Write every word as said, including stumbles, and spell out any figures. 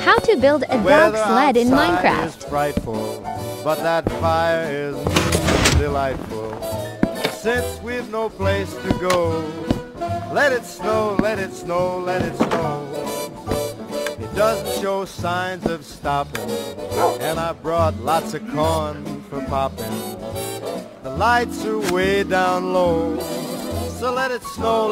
How to build a dog sled in Minecraft. Is frightful, but that fire is delightful. Since we've no place to go, let it snow, let it snow, let it snow. It doesn't show signs of stopping, and I brought lots of corn for popping. The lights are way down low, so let it snow.